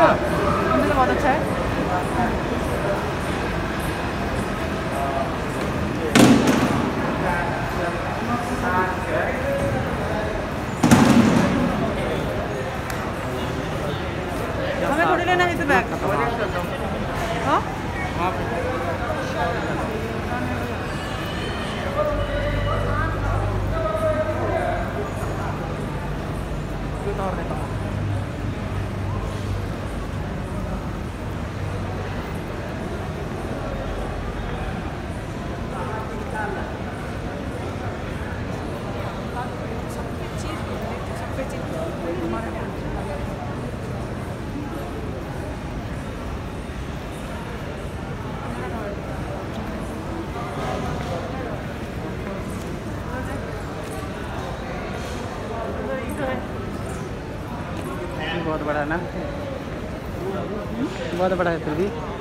मंदिर तो बहुत अच्छा है। हमें थोड़ी लेना है इसे बैग। हाँ और देता हूँ। बहुत बड़ा है ना, बहुत बड़ा है फिर भी।